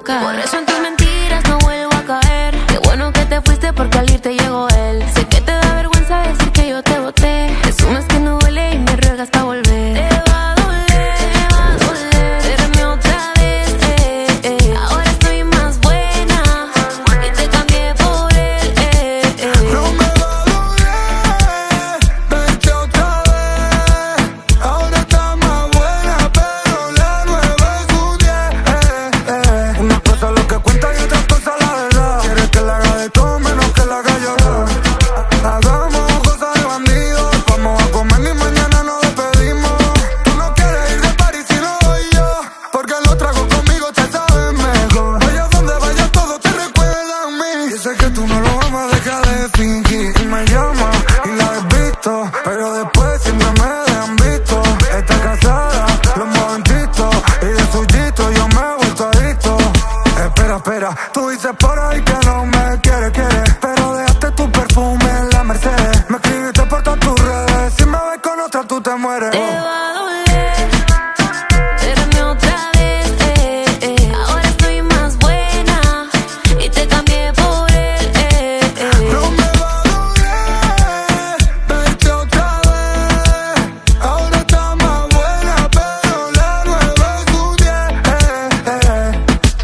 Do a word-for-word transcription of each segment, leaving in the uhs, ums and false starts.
tocar. Por eso en tus mentiras no vuelvo a caer. Qué bueno que te fuiste porque al irte llegó él. Sé que te da vergüenza decir que yo te boté. Presumes que no duele y me ruegas pa' volver. Te va a doler, te va a doler verme otra vez, eh, eh. Ahora estoy más buena y te cambié por él, eh, eh. No me va a doler verte otra vez. Ahora está más buena, pero la nueva es un diez, eh, eh. Una cosa es lo que cuenta y otra cosa la verdad. Quieres que la haga de todo menos que la haga llorar. Hagamos cosas de bandidos. Vamos a comer y mañana nos despedimos. Tú no quieres ir de party si no voy yo, porque los tragos conmigo te saben mejor. Vaya donde vaya todo te recuerda a mí. Y sé que tú no lo amas, deja de fingir. Y me llama y la desvisto, pero después siempre me dejan visto. Está casada, los moventitos, y de suyito yo me he vuelto adicto. Espera, espera, tú dices por ahí que no me quieres, quieres, pero dejaste tu perfume en la Mercedes. Me escribiste por todas tus redes, si me ves con otra tú te mueres. Te va a doler verme otra vez, eh, eh. Ahora estoy más buena y te cambié por él, eh, eh. No me va a doler verte otra vez. Ahora está más buena, pero la nueva es un diez, eh, eh.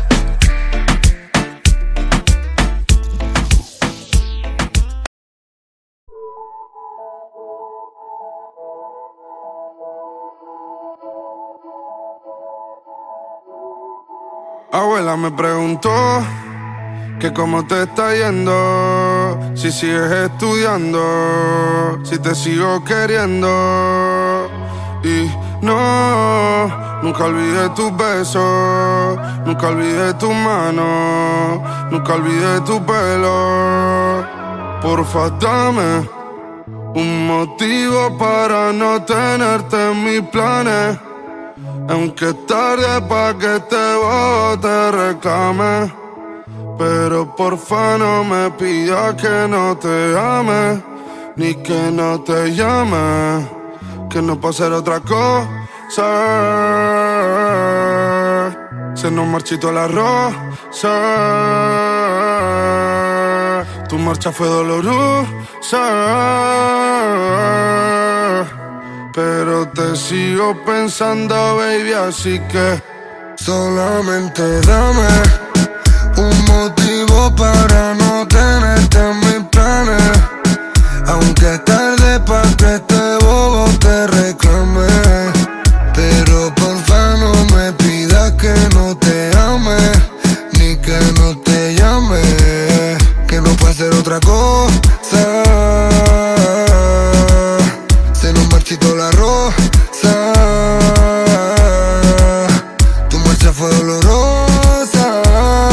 Abuela me preguntó que cómo te está yendo, si sigues estudiando, si te sigo queriendo. Y no, nunca olvidé tus besos, nunca olvidé tu mano, nunca olvidé tu pelo. Porfa, dame un motivo para no tenerte en mis planes. Aunque es tarde pa' que te bote reclame, pero porfa no me pidas que no te ame, ni que no te llame, que no puedo hacer otra cosa. Se nos marchitó la rosa, tu marcha fue dolorosa, pero te sigo pensando, baby, así que solamente dame un motivo para no tenerte en mis planes. Aunque es tarde pa' que este bobo te reclame, pero porfa no me pidas que no te ame, ni que no te llame, que no puede ser otra cosa. Se nos marchitó la rosa, tu marcha fue dolorosa,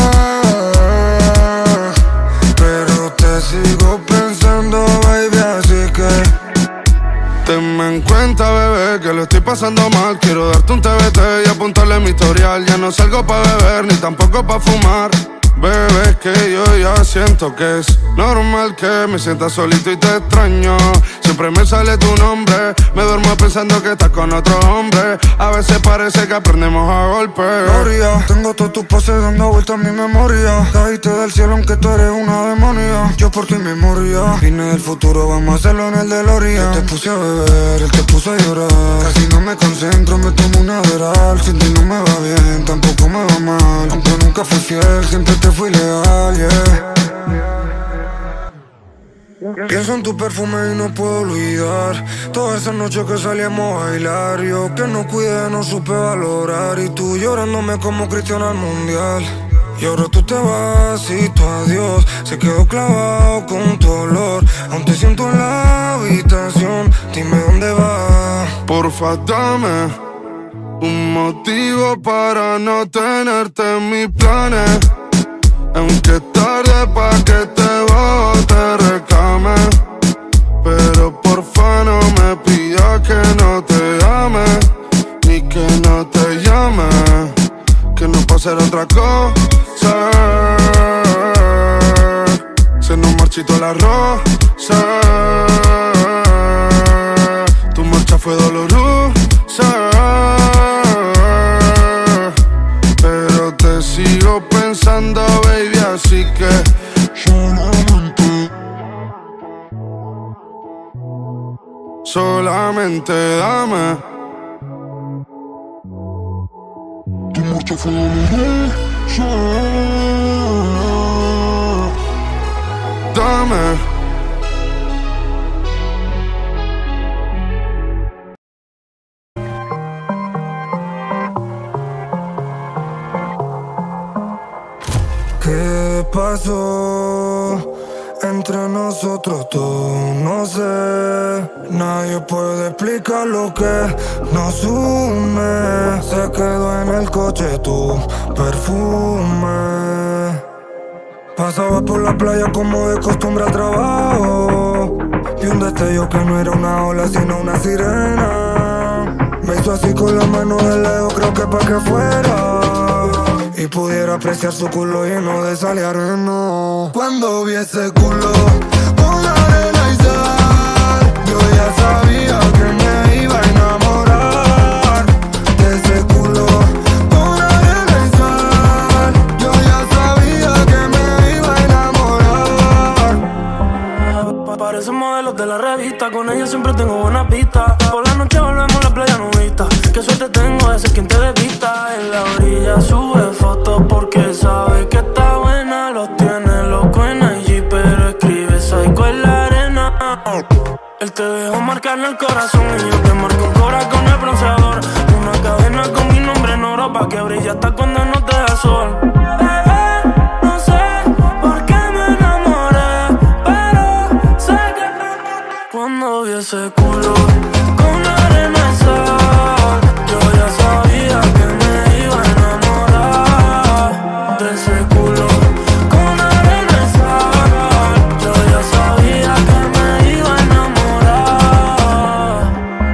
pero te sigo pensando, baby, así que tenme en cuenta, bebé, que lo estoy pasando mal. Quiero darte un T B T y apuntarle mi historial. Ya no salgo pa' beber, ni tampoco pa' fumar. Bebé, es que yo ya siento que es normal que me sienta solito y te extraño. Siempre me sale tu nombre, me duermo pensando que estás con otro hombre. A veces parece que aprendemos a golpes. Gloria, tengo todas tus poses dando vueltas en mi memoria. Caíste del cielo aunque tú eres una demonia. Yo por ti me moría. Vine del futuro, vamos a hacerlo en el DeLorean. Yo te puse a beber, él te puso a llorar. Casi no me concentro, me tomo una Adderall. Sin ti no me va bien, tampoco me va mal. Aunque nunca fui fiel, siempre te fui leal, yeah. Pienso en tu perfume y no puedo olvidar todas esas noches que salíamos a bailar. Yo que no cuidé, no supe valorar, y tú llorándome como Cristiano al mundial. Y ahora tú te vas y tu adiós se quedó clavado con tu olor. Aún te siento en la habitación, dime dónde vas. Porfa, dame un motivo para no tenerte en mis planes. Aunque es tarde pa' que te bote reclame, pero porfa no me pidas que no te ame, ni que no te llame, que no puedo hacer otra cosa. Se nos marchitó la rosa, tu marcha fue dolorosa, pero te sigo pensando, Solamente, solamente dame. Tu mucho fue dame. ¿Qué pasó entre nosotros dos? No sé, nadie puede explicar lo que nos une. Se quedó en el coche tu perfume. Pasaba por la playa como de costumbre al trabajo. Vi un destello que no era una ola sino una sirena. Me hizo así con la mano de lejos, creo que pa' que fuera y pudiera apreciar su culo lleno de sal y arena. Cuando vi ese culo con arena y sal, yo ya sabía que me iba a enamorar de ese culo con arena y sal. Yo ya sabía que me iba a enamorar. Parecen modelos de la revista, con ella siempre tengo buena pista. Por la noche volvemos a la playa nudista. Qué suerte tengo de ser quien te desvista. En la orilla sube fotos porque sabe que está buena. Los tiene loco en I G, pero escribe psycho en la arena. Él te dejó marcar en el corazón y yo te marco un corazón con el bronceador. Una cadena con mi nombre en oro pa' que brille hasta cuando no te da sol. Bebé, no sé por qué me enamoré, pero sé que cuando vi ese culo con arena y sal, yo ya sabía que me iba a enamorar de ese culo con arena y sal. Yo ya sabía que me iba a enamorar.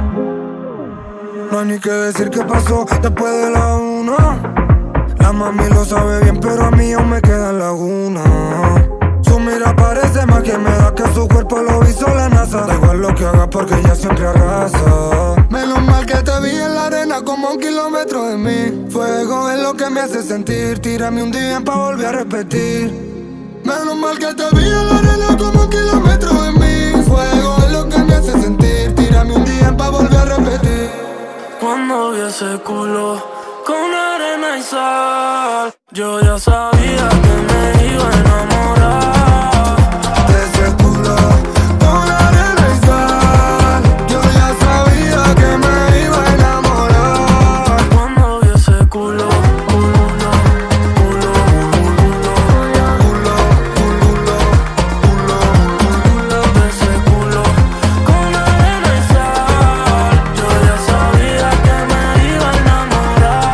No hay ni que decir qué pasó después de la una. La mami lo sabe bien, pero a mí aún me queda laguna. Su mira parece más que me da que su cuerpo lo hizo la NASA. Da igual lo que haga porque ella siempre arrasa. Menos mal que te vi en la arena como a un kilómetro de mí. Fuego es lo que me hace sentir. Tírame un día pa' volver a repetir. Menos mal que te vi en la arena como a un kilómetro de mí. Fuego es lo que me hace sentir. Tírame un día pa' volver a repetir. Cuando vi ese culo con arena y sal, yo ya sabía que me iba a enamorar de ese culo con arena y sal. Yo ya sabía que me iba a enamorar. Cuando vi ese culo, culo, culo, culo, culo, culo, de ese culo con arena y sal, yo ya sabía que me iba a enamorar.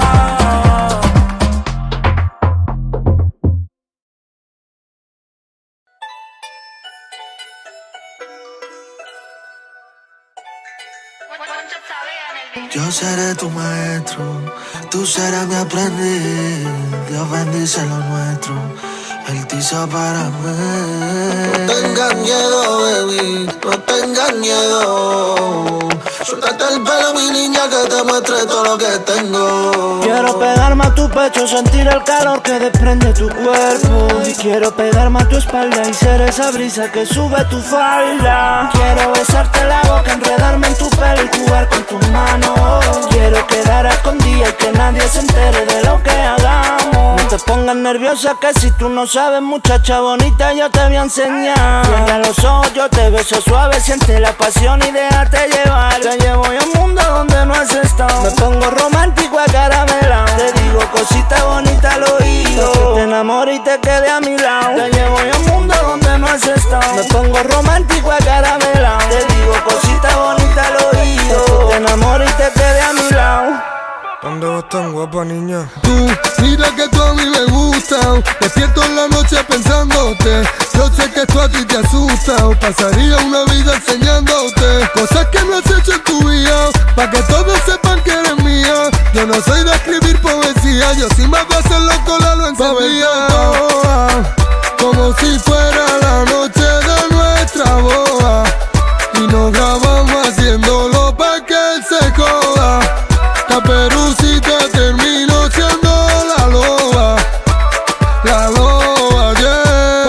Yo seré tu maestro, tú serás mi aprendiz. Dios bendice lo nuestro, Él te hizo para mí. No tengas miedo, baby, no tengas miedo. Suéltate el pelo, mi niña, que te muestre todo lo que tengo. Quiero pegarme a tu pecho, sentir el calor que desprende tu cuerpo. Y quiero pegarme a tu espalda y ser esa brisa que sube tu falda. Quiero besarte la boca, enredarme en tu pelo y jugar con tus manos. Quiero quedar escondida y que nadie se entere de lo que hagamos. No te pongas nerviosa que si tú no sabes, muchacha bonita, yo te voy a enseñar. Cierra los ojos, yo te beso suave, siente la pasión y déjate llevar. Te llevo a un mundo donde no has estado. Me pongo romántico acaramelado. Te digo cositas bonitas al oído, que te enamore y te quede a mi lado. Te llevo a un mundo donde no has estado. Me pongo romántico acaramelado. Te digo cositas bonitas al oído, que te enamore y te quede a mi lado. ¿Dónde vas tan guapa, niña? Tú, mira que tú a mí me gusta. Despierto en la noche pensándote. Yo sé que esto a ti te asusta. Pasaría una vida enseñándote cosas que no has hecho en tu vida, pa' que todos sepan que eres mía. Yo no soy de escribir poesía, yo sí más de hacerlo con la lo encendía. Como si fuera la noche de nuestra boda, y nos grabamos haciéndolo pa' que él se joda. Caperucita terminó siendo la loba, la loba, yeah.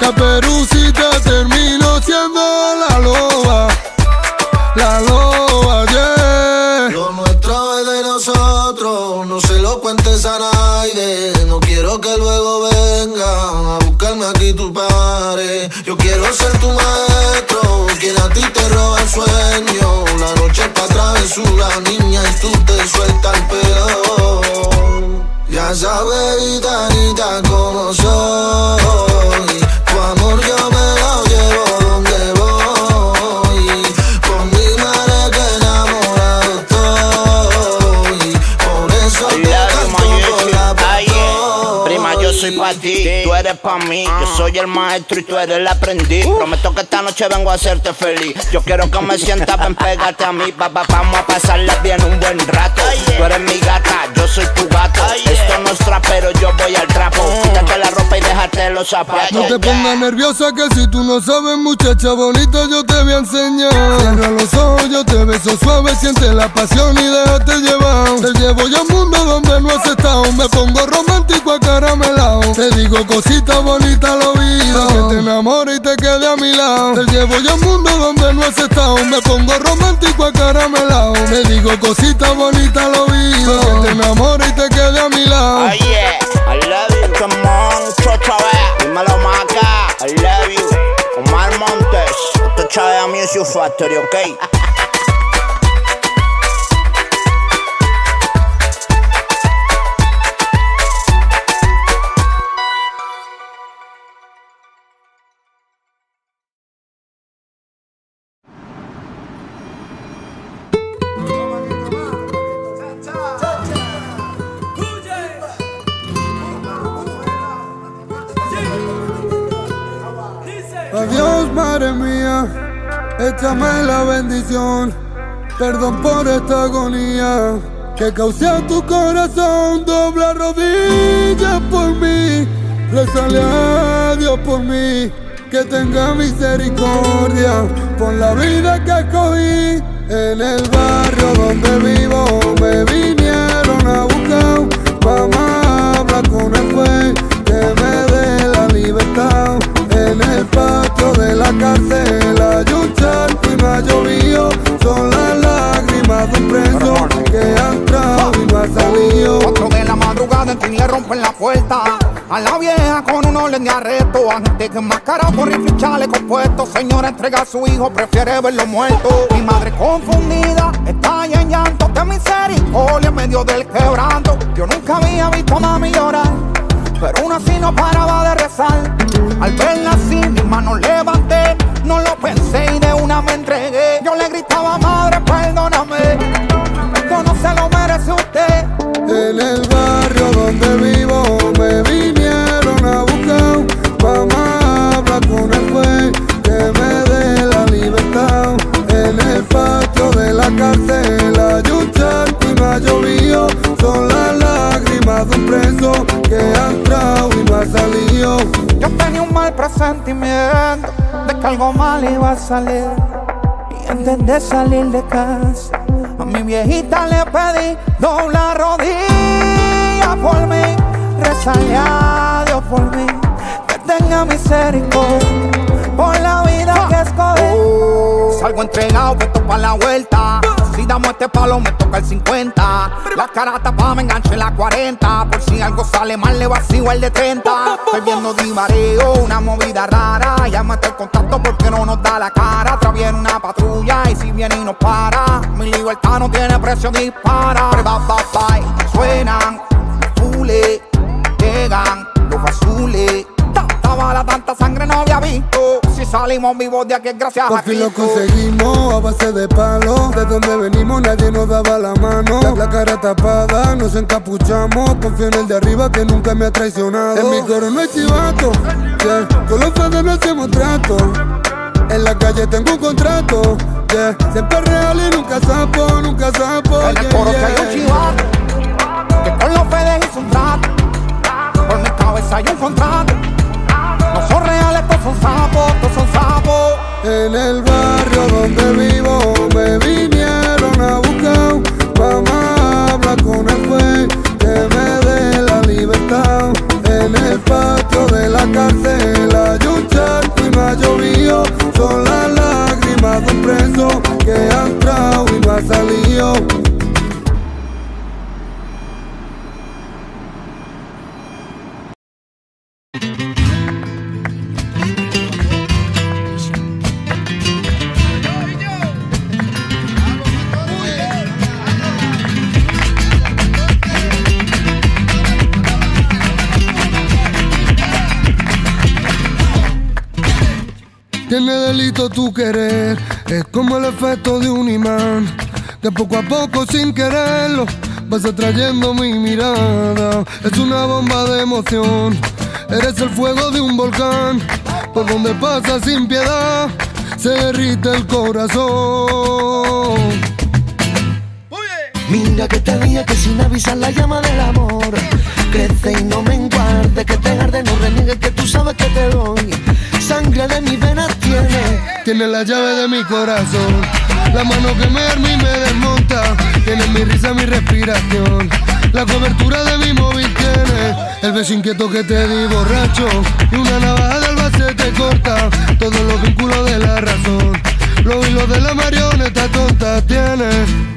la perucita terminó siendo la loba. La loba, yeah. Lo nuestro es de nosotros, no se lo cuentes a nadie. No quiero que luego vengan a buscarme aquí tu padre. Yo quiero ser tu maestro, quien a ti te roba el sueño. La noche es pa' travesura, niña, y tú te sueltas el pelo. Ya sabes, gitanita, cómo soy. Tu amor yo me lo llevo donde voy. Con mi madre que enamorado estoy. Por eso te canto por la pasión. Prima, yo soy pa' ti, tú eres pa' mí. Yo soy el maestro y tú eres el aprendiz. Prometo que esta noche vengo a hacerte feliz. Yo quiero que me sientas, ven, pégate a mí. Papá, vamos a pasarle bien un buen rato. Tú eres mi gata, yo soy tu gato. Esto no es trapero, yo voy al trapo. Quítate la ropa y déjate los zapatos. No te pongas nerviosa que si tú no sabes, muchacha bonita, yo te voy a enseñar. Cierra los ojos, yo te beso suave, siente la pasión y déjate llevar. Te llevo yo a un mundo donde no has estado. Me pongo romántico acaramelado. Te digo cositas bonitas al oído, que te enamore y te quede a mi lado. Te llevo yo a un mundo donde no has estado. Me pongo romántico acaramelado. Te digo cositas bonitas al oído, que te enamore y te quede a mi lado. Oh yeah, I love you, come on, chocha vea, dímelo maca, I love you, Omar Montes, esto es Chávez Music Factory, ok. Adiós, madre mía, échame la bendición. Perdón por esta agonía que causé a tu corazón. Dobla rodillas por mí, rezale a Dios por mí, que tenga misericordia por la vida que escogí. En el barrio donde vivo me vinieron a buscar. Mamá, habla con el juez que me dé la libertad. En el patio de la cárcel hay un charco y no ha llovido. Son las lágrimas de un preso que ha entrado y no ha salido. Cuatro de la madrugada en fin le rompen la puerta a la vieja con un orden de arresto. Agente que enmascarado por rifle y chaleco puesto. Señora entrega a su hijo, prefiere verlo muerto. Mi madre confundida está ahí en llanto. De misericordia en medio del quebranto. Yo nunca había visto a mami llorar, pero uno así no paraba de rezar. Al verla así, mis manos levanté. No lo pensé y de una me entregué. Yo le gritaba, madre, perdóname, esto no se lo merece usted. En el barrio donde vivo me vinieron a buscar. Mamá, habla con el juez que me dé la libertad. En el patio de la cárcel hay un charco y no ha llovido. Son las lágrimas de un preso que ha entrado y no ha salido. Yo tenía un mal presentimiento de que algo mal iba a salir, y antes de salir de casa a mi viejita le pedí dobla rodilla por mí, rezale a Dios por mí, que tenga misericordia por la vida que escogí. Salgo entregado, puesto pa' la vuelta. Si damos este palo me toca el cincuenta. La cara tapada me engancho en la cuarenta. Por si algo sale mal le vacío el de treinta. Estoy viendo divareo, una movida rara. Llámate el contacto porque no nos da la cara. Atrás viene una patrulla y si viene y nos para, mi libertad no tiene precio, dispara. Bye, bye, bye. Suenan los fules, llegan los azules. Tanta bala, tanta sangre no había visto. Si salimos vivos de aquí es gracias a Por fin lo Cristo. conseguimos a base de palo. De donde venimos nadie nos daba la mano. La, la cara tapada, nos encapuchamos. Confío en el de arriba que nunca me ha traicionado. En mi coro no hay chivato, yeah. Con los fedes no hacemos trato. En la calle tengo un contrato, yeah. Siempre real y nunca sapo, nunca sapo. En el yeah, coro yeah. que hay un chivato que con los fedes hizo un trato. Por mi cabeza hay un contrato. No son reales, estos son sapos, estos son sapos. En el barrio donde vivo me vinieron a buscar. Mamá, habla con el juez que me dé la libertad. En el patio de la cárcel hay un charco ha entrado y no ha salido. Tiene delito tu querer, es como el efecto de un imán, que poco a poco sin quererlo vas atrayendo mi mirada. Es una bomba de emoción, eres el fuego de un volcán, por donde pasa sin piedad, se derrite el corazón. Mira que te dije que sin avisar la llama del amor crece y no menguarde, que te arde, no reniegues, que tú sabes que te doy. Sangre de mis venas tiene, tiene la llave de mi corazón, la mano que me arma y me desmonta, tiene mi risa, mi respiración, la cobertura de mi móvil tiene, el beso inquieto que te di borracho, y una navaja de Albacete corta todos los vínculos de la razón, los hilos de la marioneta tonta tiene.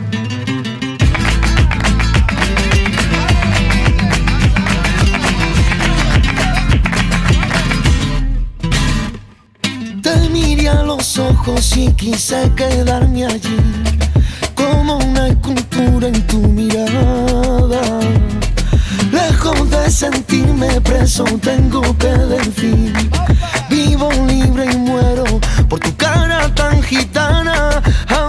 Te miré a los ojos y quise quedarme allí, como una escultura en tu mirada. Lejos de sentirme preso, tengo que decir, vivo libre y muero por tu cara tan gitana.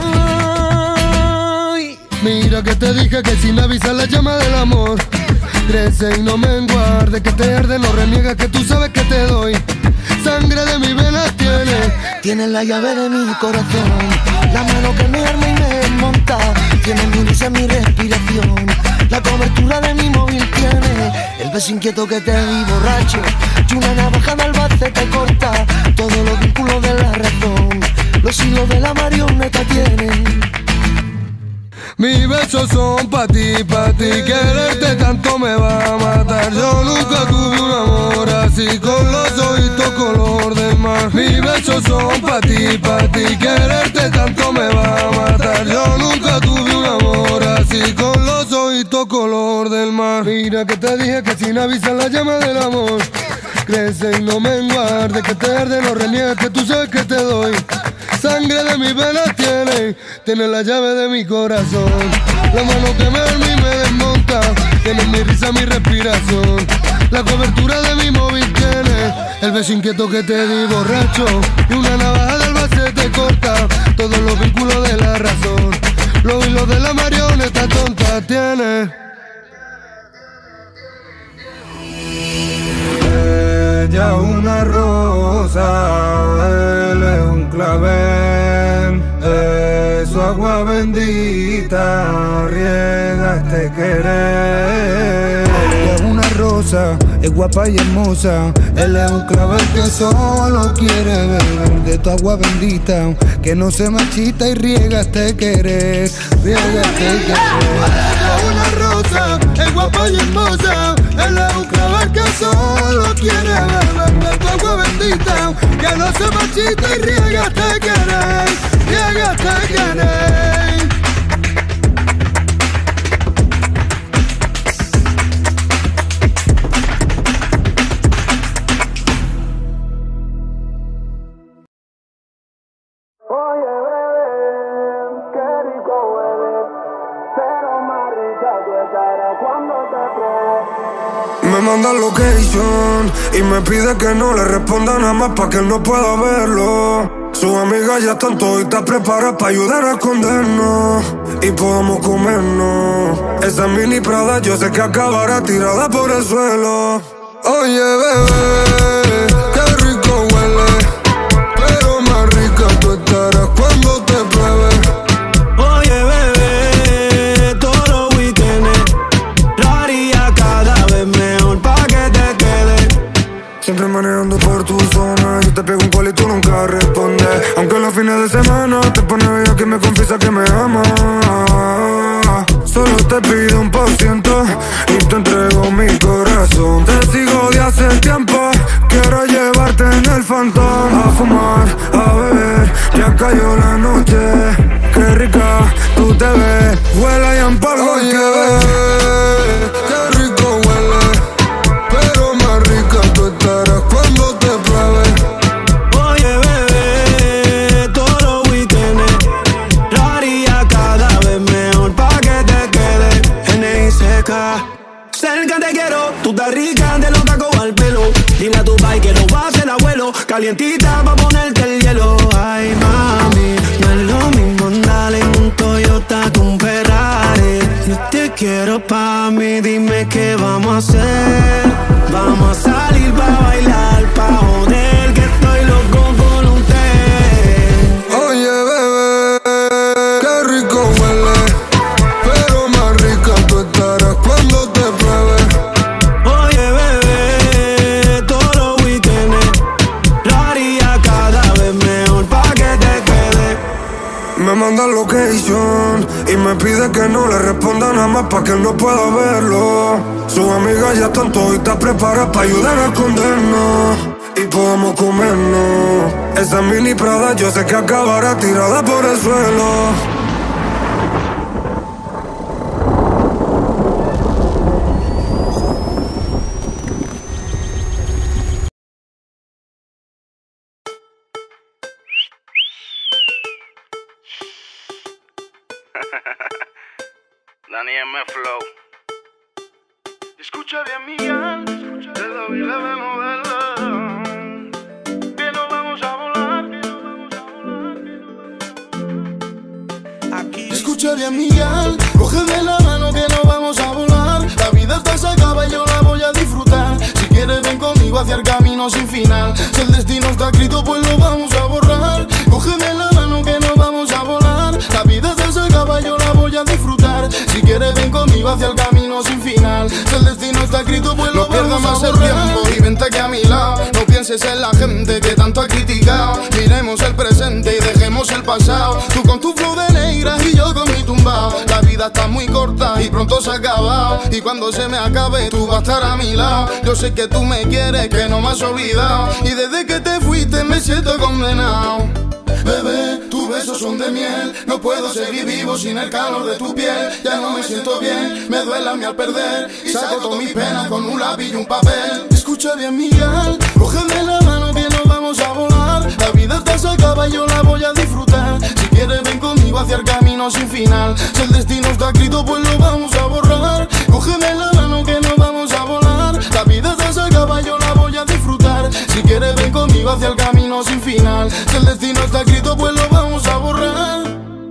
Ay. Mira que te dije que sin avisar la llama del amor crece y no menguarde, que te arde, no reniegas, que tú sabes que te doy. Sangre de mis venas tiene, tiene la llave de mi corazón, la mano que me arma y me desmonta, tiene mi risa, mi respiración, la cobertura de mi móvil tiene, el beso inquieto que te di borracho, y una navaja de Albacete corta todos los vínculos de la razón, los hilos de la marioneta tienen. Mis besos son pa' ti, pa' ti, quererte tanto me va a matar. Yo nunca tuve un amor así, con los ojitos color de mar. Mis besos son pa' ti, pa' ti, quererte tanto me va a matar. Yo nunca tuve un amor así, con los ojitos color del mar. Mira que te dije que sin avisar la llama del amor crece y no menguarde, que te arde, no reniegues, que tú sabes que te doy. Sangre de mis venas tiene, tiene la llave de mi corazón, la mano que me arma y me desmonta, tiene mi risa, mi respiración, la cobertura de mi móvil tiene, el beso inquieto que te di borracho, y una navaja de Albacete corta todos los vínculos de la razón, los hilos de la marioneta tonta tiene. Ella una rosa, él es un clavel, es su agua bendita, riega este querer. Ella es una rosa, es guapa y hermosa, él es un clavel que solo quiere beber de tu agua bendita, que no se marchita y riega este querer, riega este querer. Ella es una rosa, es guapa y hermosa, él es un clavel que solo quiere beber de tu agua bendita, que no se marchita y riega este querer, riega este querer. Oye, bebé, qué rico huele, pero más rica tu estará cuando te pruebe. Me manda location y me pide que no le responda nada más pa' que él no pueda verlo. Sus amigas ya están toditas preparadas pa' ayudar a escondernos y podamos comernos. Esa mini Prada yo sé que acabará tirada por el suelo. Oye, bebé, qué rico huele, pero más rica tú estarás cuando te pruebe. Oye, bebé, todos los weekendes lo haría cada vez mejor pa' que te quede. Siempre manejando por tu zona, yo te pego un call y tú nunca respondes. Aunque los fines de semana te pone bella que me confiesa que me ama. Solo te pido un por ciento y te entrego mi corazón. Te sigo de hace tiempo, quiero llevarte en el Phantom a fumar, a beber, ya cayó la noche. Que loca. Cerca te quiero, tú estás rica, te lo taco al pelo. Dile a tu pai que lo va a hacer abuelo. Calientita pa' ponerte el hielo. Ay, mami, no es lo mismo andar en un Toyota que un Ferrari. Yo te quiero pa' mí, dime qué vamos a hacer. Vamos a salir pa' bailar, pa' joder, que estoy loco con usted. Oye, bebé, qué rico huele, pero más rica tú estarás cuando te pruebe. Oye, bebé, todos los weekends lo haría cada vez mejor pa' que te quede. Me manda location y me pide que no le responda nada más pa' que él no pueda verlo. Sus amigas ya están toditas preparadas pa' ayudar a escondernos y podemos comernos. Esa mini Prada yo sé que acabará tirada por el suelo. Dani M Flow. Escucha bien mi alma, te doy la de moverla. Que no vamos a volar, que no vamos a volar, que no vamos a volar. Aquí. Escucha bien mi alma, cógeme la mano que no vamos a volar. La vida esta se acaba y yo la voy a disfrutar. Si quieres ven conmigo hacia el camino sin final. Si el destino está escrito pues lo vamos a borrar. Cógeme la mano que no vamos a volar. La vida esta se acaba y yo la voy a disfrutar. Si quieres ven conmigo hacia el camino sin final. Si el destino está escrito pues lo vamos a borrar. No pierdas más el tiempo y vente aquí a mi lado. No pienses en la gente que tanto ha criticado. Miremos el presente y dejemos el pasado. Tú con tu flow de negra y yo con mi tumbao. La vida está muy corta y pronto se ha acabado. Y cuando se me acabe tú vas a estar a mi lado. Yo sé que tú me quieres, que no me has olvidado. Y desde que te fuiste me siento condenado. Bebé, tus besos son de miel. No puedo seguir vivo sin el calor de tu piel. Ya no me siento bien, me duele a mí al perder. Y saco toda mi pena con un lápiz y un papel. Escucha bien Miguel, cógeme la mano que nos vamos a volar. La vida esta se acaba y yo la voy a disfrutar. Si quieres ven conmigo hacia el camino sin final. Si el destino está escrito pues lo vamos a borrar. Cógeme la mano que nos vamos a volar. La vida esta se acaba y yo la voy a disfrutar. Si quieres ven conmigo hacia el camino sin final. Si el destino está escrito pues lo vamos a borrar.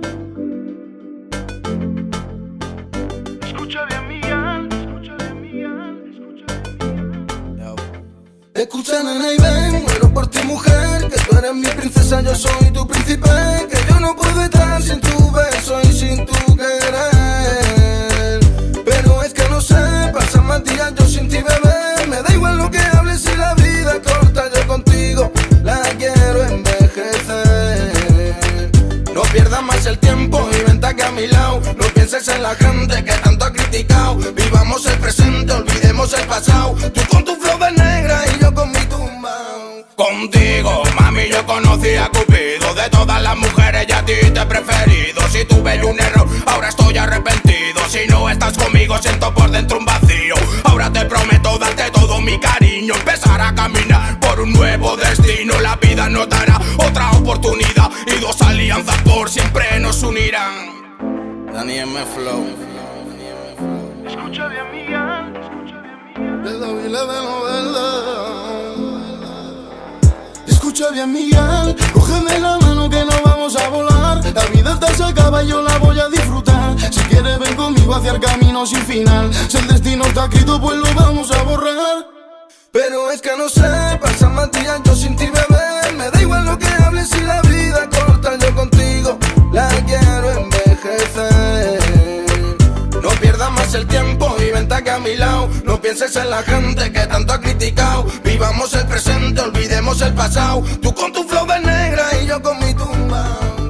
Escucha bien Miguel, escucha bien Miguel, escucha bien Miguel. Escucha nena y ven, muero por ti mujer. Que tú eres mi princesa, yo soy tu príncipe. Que yo no puedo estar sin tu beso y sin tu querer. Pero es que no sé, pasan más días yo sin ti bebé. Me da igual lo que hables si la vida es corta. Yo contigo la quiero envejecer. No pierdas más el tiempo y vente aquí a mi lado. No pienses en la gente que tanto ha criticado. Vivamos el presente, olvidemos el pasado. Tú con tu flow de negra y yo con mi tumbao. Contigo, mami, yo conocí a Cupido. De todas las mujeres ya a ti te he preferido. Si tuve un error, ahora estoy arrepentido. Si no estás conmigo siento por dentro un vacío. Ahora te prometo darte todo mi cariño. Empezar a caminar por un nuevo destino. La vida nos dará otra oportunidad y dos alianzas por siempre nos unirán. Dani M Flow. Escucha bien Miguel, escucha bien Miguel. De la vila de novela. Escucha bien Miguel, cógeme la mano que no vamos a volar. La vida esta se acaba y yo la voy a disfrutar. Si quieres ven conmigo hacia el camino sin final. Si el destino está escrito pues lo vamos a borrar. Pero es que no sé, pasan más días yo sin ti bebé. Me da igual lo que hables si la vida es corta. Yo contigo la quiero envejecer. No pierdas más el tiempo y vente aquí a mi lado. No pienses en la gente que tanto ha criticado. Vivamos el presente, olvidemos el pasado. Tú con tu flow de negra y yo con mi tumba.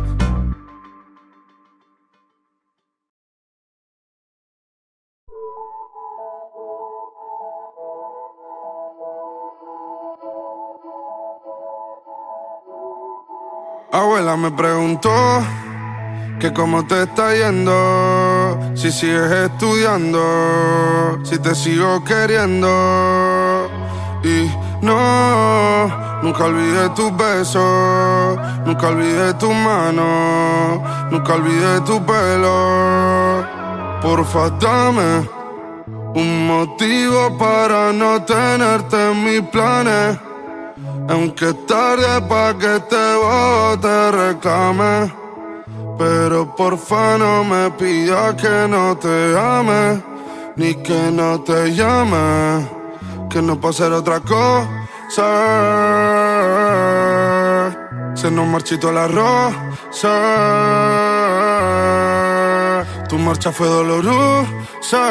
Abuela me preguntó que cómo te está yendo, si sigues estudiando, si te sigo queriendo. Y no, nunca olvidé tus besos, nunca olvidé tu mano, nunca olvidé tu pelo. Porfa dame Un motivo para no tenerte en mis planes. Aunque es tarde pa' que te bote reclame, pero porfa no me pidas que no te ame, ni que no te llame, que no puedo hacer otra cosa. Se nos marchitó la rosa, tu marcha fue dolorosa,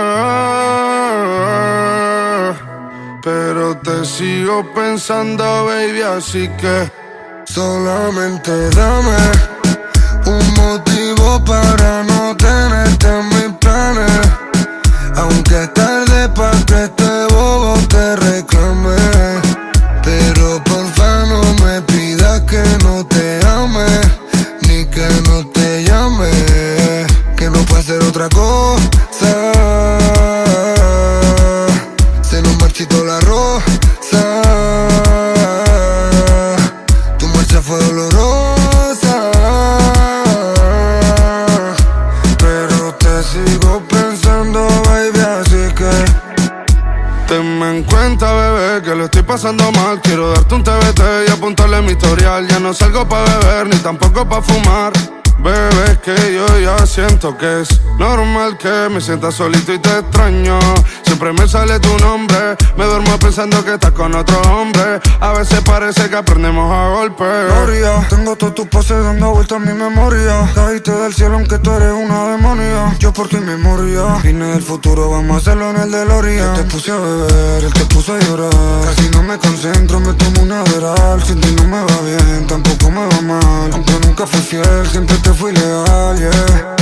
pero te sigo pensando, baby, así que solamente dame un motivo para no tenerte en mis planes. Aunque es tarde pa' que este bobo te reclame, pero porfa no me pidas que no te ame, ni que no te llame, que no puede ser otra cosa. Se nos marchitó la rosa, tu marcha fue dolorosa, pero te sigo pensando, baby, así que tenme en cuenta, bebé, que lo estoy pasando mal. Quiero darte un T B T y apuntarle mi historial. Ya no salgo pa' beber, ni tampoco pa' fumar. Bebé, es que yo ya siento que es normal que me sienta solito y te extraño. Siempre me sale tu nombre, me duermo pensando que estás con otro hombre. A veces parece que aprendemos a golpes. Gloria, tengo todas tus poses dando vueltas en mi memoria. Caíste del cielo aunque tú eres una demonia. Yo por ti me moría. Vine del futuro, vamos a hacerlo en el DeLorean. Yo te puse a beber, él te puso a llorar. Casi no me concentro, me tomo una Adderall. Sin ti no me va bien, tampoco me va mal. Aunque nunca fui fiel, siempre te fui leal, yeah.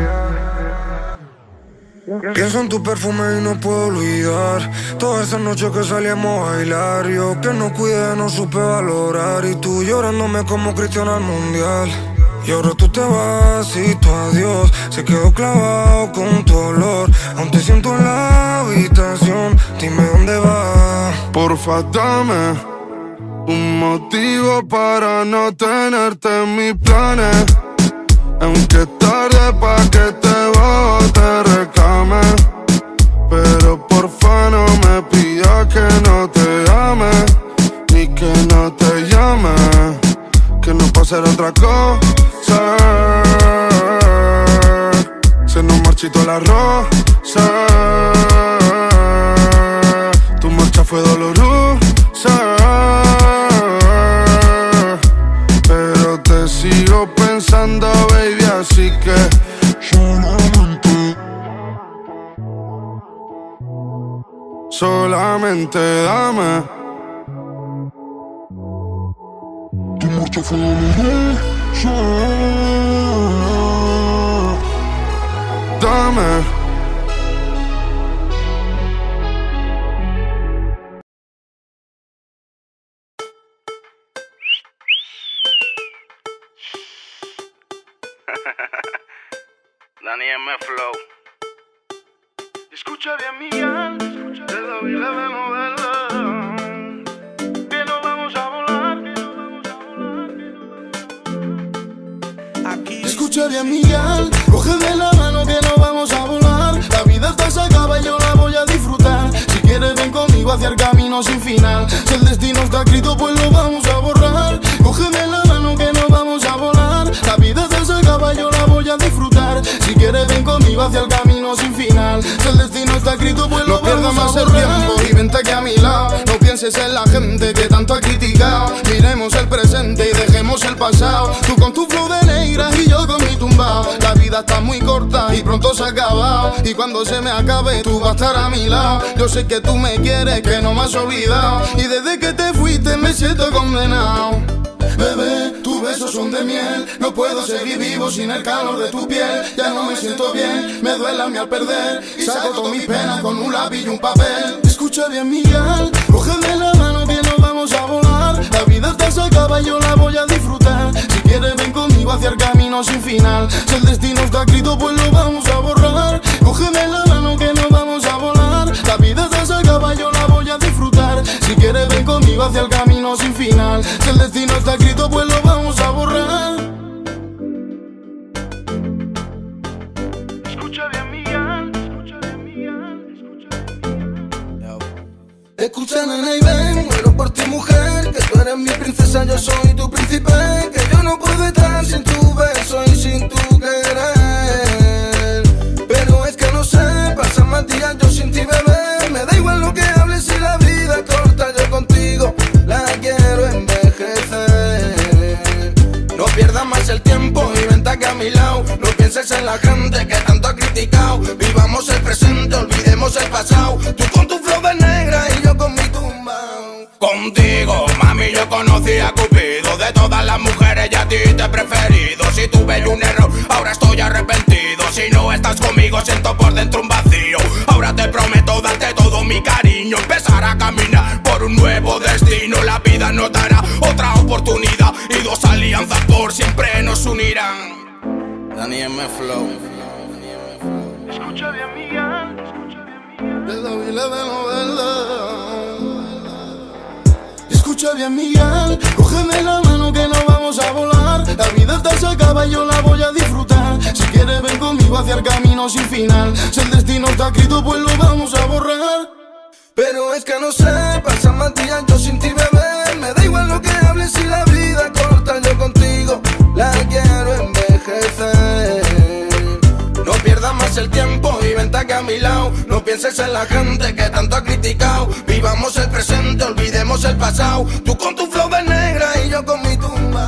Pienso en tu perfume y no puedo olvidar todas esas noches que salíamos a bailar. Yo que no cuidé, no supe valorar, y tú llorándome como Cristiano al mundial. Y ahora tú te vas y tu adiós se quedó clavado con tu olor. Aún te siento en la habitación, dime dónde vas. Porfa, dame un motivo para no tenerte en mis planes. Aunque es tarde pa' que te bote reclame, pero porfa no me pidas que no te ame, ni que no te llame, que no puedo hacer otra cosa. Se nos marchitó la rosa, tu marcha fue dolorosa, pero te sigo pensando, baby, así que solamente, solamente dame. Tu marcha fue dolorosa, dame. Dani M Flow. Escucha bien mi alma, te doy la de moverla. Que nos vamos a volar, que nos vamos a volar. Aquí. Escucha bien mi alma, cógeme la mano que nos vamos a volar. La vida está se acaba y yo la voy a disfrutar. Si quieres ven conmigo hacia el camino sin final. Si el destino está escrito pues lo vamos a borrar. Cógeme la mano que nos vamos a volar. La vida está se acaba y yo la voy a disfrutar. Si quieres ven conmigo hacia el camino sin final. Si el destino está escrito pues lo vamos a borrar. No pierdas más el tiempo y vente aquí a mi lado. No pienses en la gente que tanto ha criticado. Miremos el presente y dejemos el pasado. Tú con tu flow de negra y yo con mi tumbao. La vida está muy corta y pronto se ha acabado. Y cuando se me acabe tú vas a estar a mi lado. Yo sé que tú me quieres, que no me has olvidado. Y desde que te fuiste me siento condenado. Bebé, tus besos son de miel. No puedo seguir vivo sin el calor de tu piel. Ya no me siento bien, me duele a mí al perder. Y saco toda mi pena con un lápiz y un papel. Escucha bien Miguel, cógeme la mano que nos vamos a volar. La vida está se acaba y yo la voy a disfrutar. Si quieres ven conmigo hacia el camino sin final. Si el destino está escrito pues lo vamos a borrar. Cógeme la mano que nos vamos a volar. La vida está se acaba y yo la voy a disfrutar. Si quieres ven conmigo hacia el camino sin final. Si el destino está escrito pues lo vamos a borrar. Escucha bien Miguel, escucha bien Miguel, escucha bien. Escucha, nena, y ven, muero por ti, mujer, que tú eres mi princesa, yo soy tu príncipe, que yo no puedo estar sin tu beso y sin tu querer. Pero es que no sé, pasan más días yo sin ti, bebé. Me da igual lo que hables si la vida es corta, yo contigo la quiero envejecer. No pierdas más el tiempo y vente aquí a mi lado. No pienses en la gente que tanto ha criticado. Vivamos el presente, olvidemos el pasado. Tú con tu flow de negra y yo con mi tumba. Contigo, mami, yo conocí a Cupido. De todas las mujeres ya a ti te he preferido. Si tuve un error, ahora estoy arrepentido. Si no estás conmigo, siento por dentro un vacío. Ahora te prometo darte todo mi cariño. Empezar a caminar por un nuevo destino. La vida nos dará otra oportunidad y dos alianzas por siempre nos unirán. Dani M Flow. Escucha bien, Miguel. De David de novela. Escucha bien, Miguel, cógeme la mano que nos vamos a volar. La vida está se acaba y yo la voy a disfrutar. Si quieres ven conmigo hacia el camino sin final. Si el destino está escrito pues lo vamos a borrar. Pero es que no sé, pasan más días yo sin ti, bebé. Me da igual lo que hables si la vida es corta, yo contigo la quiero envejecer. No pierdas más el tiempo y vente aquí a mi lado. No pienses en la gente que tanto ha criticado. Vivamos el presente, olvidemos el pasado. Tú con tu flow de negra y yo con mi tumba.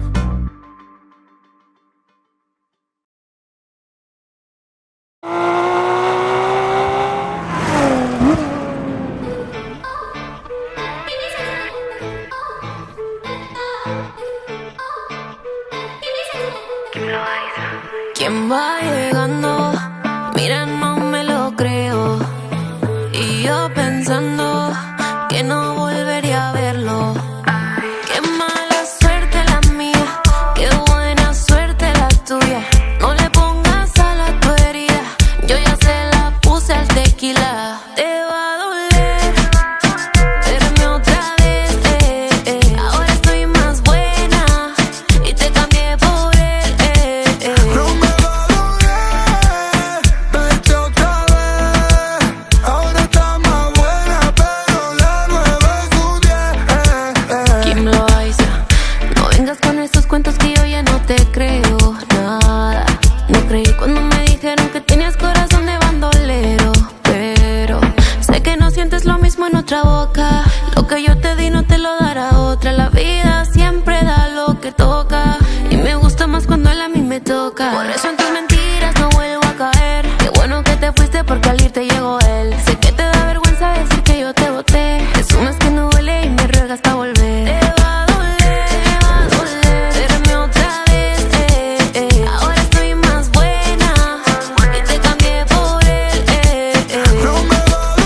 ¿Quién va llegando? Mira, no me lo creo. Y yo pensando que no volvería a verlo. Qué mala suerte la mía, qué buena suerte la tuya. No le pongas sal a tu herida, yo ya se la puse al tequila. Te va a doler verme otra vez, eh, eh. Ahora estoy más buena y te cambié por él, eh, eh. No me va a doler verte otra vez. Ahora está más buena, pero la nueva es un diez, eh, eh. Kim Loaiza, no vengas con esos cuentos que yo ya no te creo nada. No creí cuando me dijeron que tenías corazón de bandolero, pero sé que no sientes lo mismo en otra boca. Lo que yo te di no te lo dará otra. La vida siempre da lo que toca y me gusta más cuando él a mí me toca. Por eso en tus mentiras no vuelvo a caer. Qué bueno que te fuiste porque al irte llegó él. Sé que te da vergüenza decir que yo te boté. Presumes que no duele y me ruegas pa' volver. Te va a doler, te va a doler verme otra vez, eh, eh. Ahora estoy más buena y te cambié por él, eh, eh. No me va a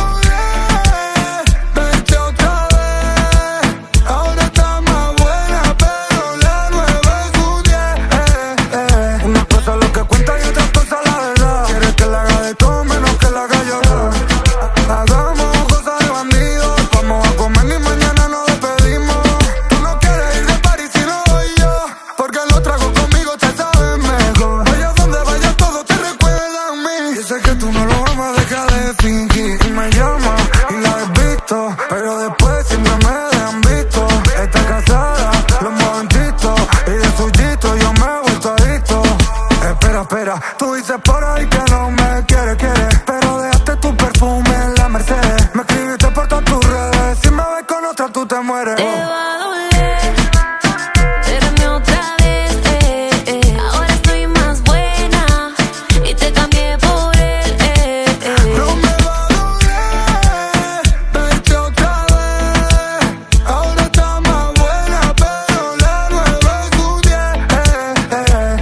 doler verte otra vez. Ahora está más buena, pero la nueva es un diez, eh, eh. Una cosa lo que cuenta y otra cosa la verdad. Quieres que la haga de todo menos que la haga llorar. Hagamos cosas de bandidos. Vamos a comer y mañana nos despedimos. Tú no quieres ir de party si no voy yo, porque los tragos conmigo te saben mejor. Vaya donde vayas todo te recuerda a mí. Yo sé que tú no lo vas a dejar de fingir. Y me llama y la desvisto, pero después siempre me dejan visto. Está casada, los momentitos, y de suyito yo me he vuelto adicto. Espera, espera, tú dices por ahí que no me quieres, quieres, pero dejaste tu perfume en la Mercedes. Me escribiste por todas tus redes, si me ves con otra tú te mueres. Te va a doler verme otra vez, eh, eh. Ahora estoy más buena y te cambié por él, eh, eh. No me va a doler verte otra vez. Ahora está más buena, pero la nueva es un diez, eh, eh.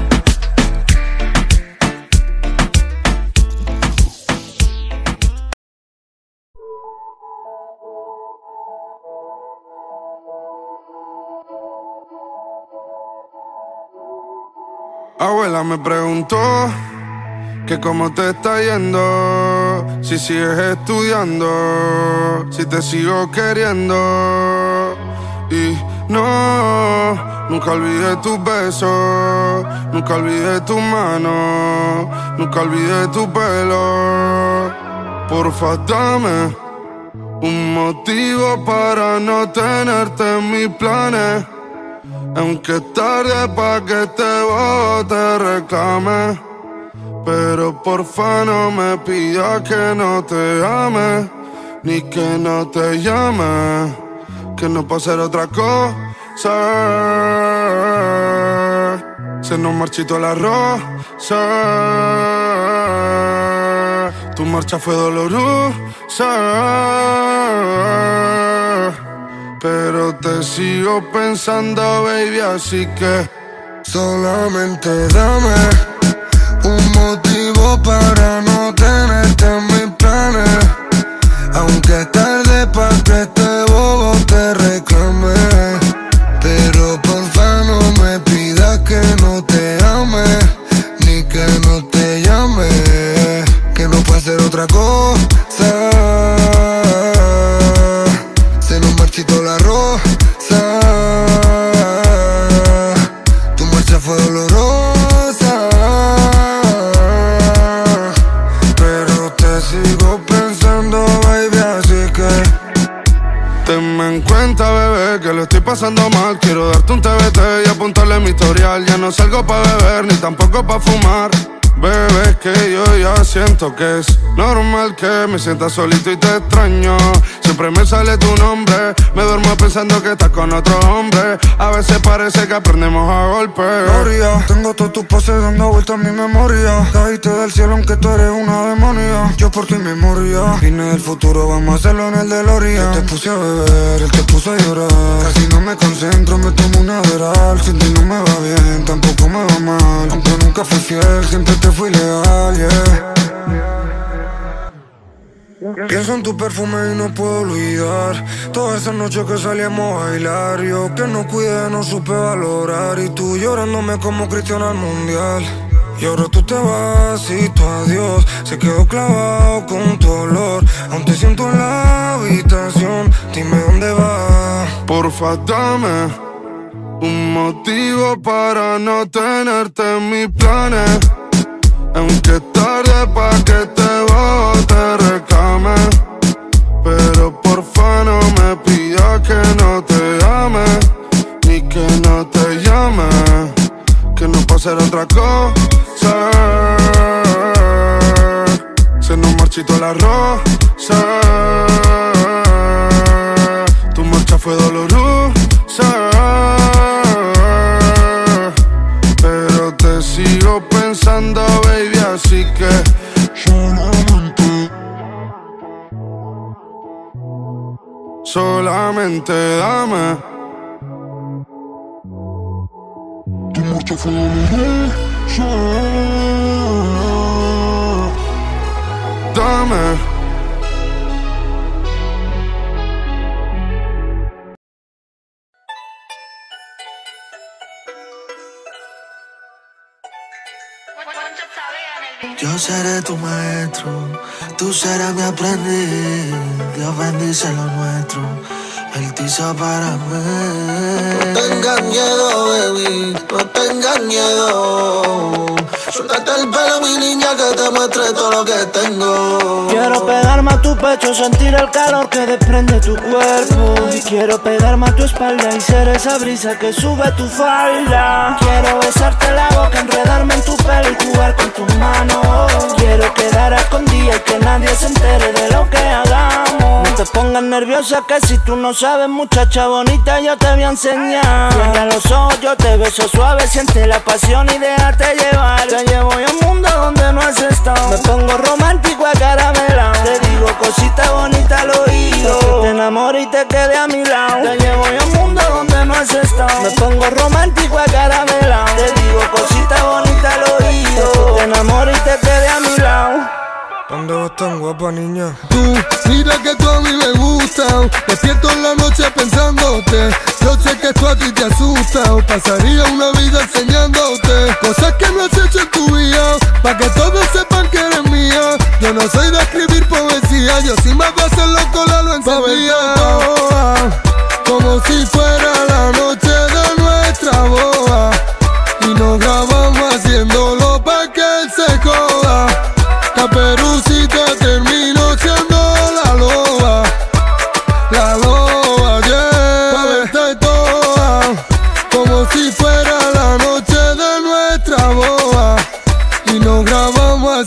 Abuela me preguntó que cómo te está yendo, si sigues estudiando, si te sigo queriendo. Y no, nunca olvidé tus besos, nunca olvidé tu mano, nunca olvidé tu pelo. Porfa, dame Un motivo para no tenerte en mis planes. Aunque es tarde pa' que te bote reclame, pero porfa no me pidas que no te ame, ni que no te llame, que no puedo hacer otra cosa. Se nos marchitó la rosa, tu marcha fue dolorosa, pero te sigo pensando, baby, así que solamente dame un motivo para no tenerte en mis planes. Aunque es tarde pa' que este bobo te reclame, pero porfa no me pidas que no te ame, ni que no te llame, que no puedo hacer otra cosa. Se nos marchitó la rosa, tu marcha fue dolorosa, pero te sigo pensando, baby, así que tenme en cuenta, bebé, que lo estoy pasando mal. Quiero darte un T B T y apuntarle mi historial. Ya no salgo pa' beber, ni tampoco pa' fumar. Bebé, es que yo ya siento que es normal que me sienta solito y te extraño. Siempre me sale tu nombre, me duermo pensando que estás con otro hombre. A veces parece que aprendemos a golpes. Gloria, tengo todas tus poses dando vueltas en mi memoria. Caíste del cielo aunque tú eres una demonia. Yo por ti me moría. Vine del futuro, vamos a hacerlo en el DeLorean. Yo te puse a beber, él te puso a llorar. Casi no me concentro, me tomo una Adderall. Sin ti no me va bien, tampoco me va mal. Aunque nunca fui fiel, siempre te fui leal, yeah. Pienso en tu perfume y no puedo olvidar todas esas noches que salíamos a bailar. Yo que no cuidé, no supe valorar, y tú llorándome como Cristiano al mundial. Y ahora tú te vas y tu adiós se quedó clavado con tu olor. Aún te siento en la habitación, dime dónde vas. Porfa, dame un motivo para no tenerte en mis planes. Aunque es tarde pa' que te bote reclame, pero porfa no me pidas que no te ame, ni que no te llame, que no puedo hacer otra cosa. Se nos marchitó la rosa, tu marcha fue dolorosa, pero te sigo pensando, baby, así que solamente, solamente dame. Tu marcha fue dolorosa, dame. Yo seré tu maestro, tú serás mi aprendiz. Dios bendice lo nuestro, Él te hizo para mí. No tengas miedo, baby, no tengas miedo. Suéltate el pelo, mi niña, que te muestre todo lo que tengo. Quiero pegarme a tu pecho, sentir el calor que desprende tu cuerpo. Y quiero pegarme a tu espalda y ser esa brisa que sube tu falda. Quiero besarte la boca, enredarme en tu pelo y jugar con tus manos. Quiero quedar escondida y que nadie se entere de lo que hagamos. No te pongas nerviosa, que si tú no sabes, muchacha bonita, yo te voy a enseñar. Cierra los ojos, yo te beso suave, siente la pasión y déjate llevar. Te llevo a un mundo donde no has estado. Me pongo romántico a caramelao. Te digo cositas bonitas al oído, que te enamore y te quede a mi lado. Te llevo a un mundo donde no has estado. Me pongo romántico a caramelao. Te digo cositas bonitas al oído, que te enamore y te quede a mi lado. ¿Dónde vas tan guapa, niña? Tú, mira que tú a mí me gusta. Despierto en la noche pensándote. Yo sé que esto a ti te asusta. Pasaría una vida enseñándote cosas que no has hecho en tu vida, pa' que todos sepan que eres mía. Yo no soy de escribir poesía, yo sí más de hacerlo con la lo encendía. Como si fuera la noche de nuestra boda, y nos grabamos haciéndolo pa' que él se joda. Caperucita terminó siendo la loba,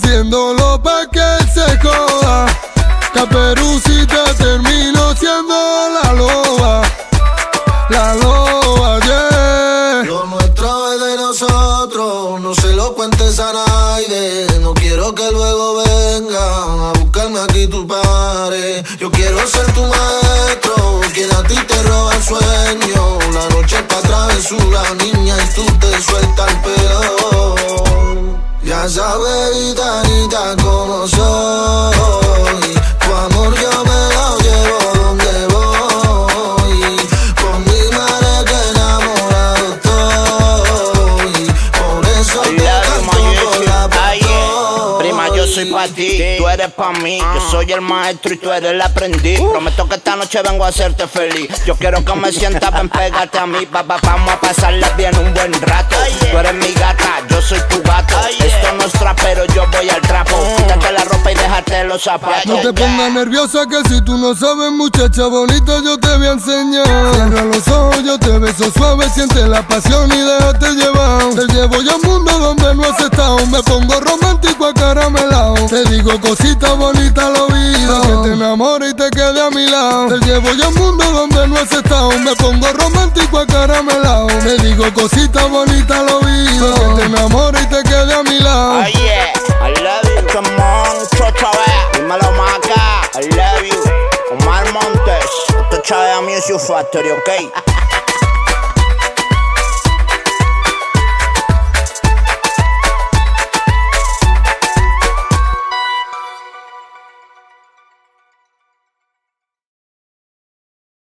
haciéndolo pa' que él se joda. Caperucita terminó siendo la loba, la loba, yeah. Lo nuestro es de nosotros, no se lo cuentes a nadie. No quiero que luego vengan a buscarme aquí tu padre. Yo quiero ser tu maestro, quien a ti te roba el sueño. La noche es pa' travesura, niña, y tú te sueltas el pelo. Ya sabes, gitanita, cómo soy. Tu amor yo me lo llevo donde voy. Con mi madre que enamorado estoy. Por eso te canto por la pasión. Prima, yo soy pa' ti, tú eres pa' mí. Yo soy el maestro y tú eres el aprendiz. Prometo que esta noche vengo a hacerte feliz. Yo quiero que me sientas, ven, pégate a mí. Papá, vamos a pasarle bien un buen rato. Tú eres mi gata, yo soy tu gato. Esto no es trapero, yo voy al trapo. Quítate la ropa y déjate los zapatos. No te pongas nerviosa que si tú no sabes, muchacha bonita, yo te voy a enseñar. Cierra los ojos, yo te beso suave, siente la pasión y déjate llevar. Te llevo yo a un mundo donde no has estado. Me pongo romántico acaramelado. Te digo cositas bonitas al oído, que te enamore y te quede a mi lado. Te llevo yo a un mundo donde no has estado. Me pongo romántico acaramelado. Te digo cositas bonitas al oído, que te enamore y te quede a mi lado. Oh yeah, I love you, come on, chocha, ve, dímelo maca, I love you, Omar Montes, esto es Chávez Music Factory, ok.